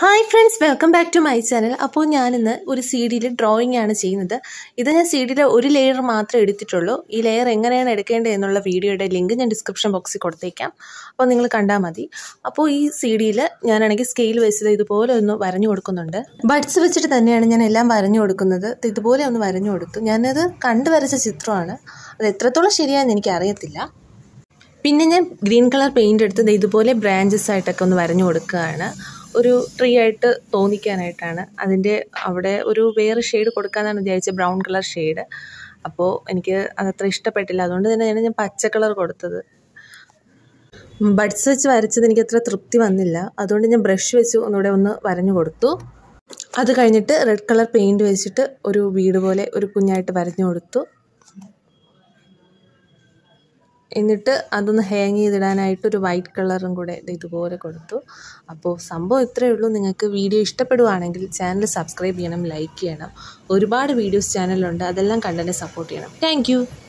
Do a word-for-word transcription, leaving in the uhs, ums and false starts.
Hi friends, welcome back to my channel. അപ്പോൾ ഞാൻ ഇന്ന് ഒരു സീഡിയിൽ ഡ്രോയിങ് ആണ് ചെയ്യുന്നത്. ഇത് ഞാൻ സീഡിലെ ഒരു ലെയർ മാത്രമേ എടുത്തിട്ടുള്ളൂ. ഈ ലെയർ എങ്ങനെയാണ് എടുക്കേണ്ടത് എന്നുള്ള വീഡിയോയുടെ ലിങ്ക് ഞാൻ ഡിസ്ക്രിപ്ഷൻ ബോക്സിൽ കൊടുത്തേക്കാം. അപ്പോൾ നിങ്ങൾ കണ്ടാൽ മതി. അപ്പോൾ ഈ സീഡിയിൽ ഞാനാണെങ്കിൽ സ്കെയിൽ വെച്ചത് ഇതുപോലെ ഒന്ന് വരഞ്ഞു കൊടുക്കുന്നുണ്ട്. ബഡ്സ് വെച്ചിട്ട് തന്നെയാണ് ഞാൻ എല്ലാം വരഞ്ഞു കൊടുക്കുന്നത്. ഇതുപോലെ ഒന്ന് വരഞ്ഞു കൊടുത്തു. ഞാനത് കണ്ടു വരച്ച ചിത്രമാണ്. അത് എത്രത്തോളം ശരിയാണെന്ന് എനിക്കറിയത്തില്ല. പിന്നെ ഞാൻ ഗ്രീൻ കളർ പെയിൻ്റ് എടുത്തത് ഇതുപോലെ ബ്രാഞ്ചസ് ആയിട്ടൊക്കെ ഒന്ന് വരഞ്ഞു കൊടുക്കുകയാണ്. ഒരു ട്രീ ആയിട്ട് തോന്നിക്കാനായിട്ടാണ്. അതിൻ്റെ അവിടെ ഒരു വേറെ ഷെയ്ഡ് കൊടുക്കാമെന്നാണ് വിചാരിച്ചത്, ബ്രൗൺ കളർ ഷെയ്ഡ്. അപ്പോൾ എനിക്ക് അതത്ര ഇഷ്ടപ്പെട്ടില്ല. അതുകൊണ്ട് തന്നെയാണ് ഞാൻ പച്ച കളർ കൊടുത്തത്. ബഡ്സ് വെച്ച് വരച്ചത് എനിക്കത്ര തൃപ്തി വന്നില്ല. അതുകൊണ്ട് ഞാൻ ബ്രഷ് വെച്ച് ഒന്നുകൂടെ ഒന്ന് വരഞ്ഞു കൊടുത്തു. അത് കഴിഞ്ഞിട്ട് റെഡ് കളർ പെയിൻറ് വെച്ചിട്ട് ഒരു വീട് പോലെ ഒരു കുഞ്ഞായിട്ട് വരഞ്ഞു കൊടുത്തു. എന്നിട്ട് അതൊന്ന് ഹാങ് ചെയ്തിടാനായിട്ട് ഒരു വൈറ്റ് കളറും കൂടെ ഇതുപോലെ കൊടുത്തു. അപ്പോൾ സംഭവം ഇത്രയേ ഉള്ളൂ. നിങ്ങൾക്ക് വീഡിയോ ഇഷ്ടപ്പെടുവാണെങ്കിൽ ചാനൽ സബ്സ്ക്രൈബ് ചെയ്യണം, ലൈക്ക് ചെയ്യണം. ഒരുപാട് വീഡിയോസ് ചാനലുണ്ട്, അതെല്ലാം കണ്ടെന്നെ സപ്പോർട്ട് ചെയ്യണം. താങ്ക്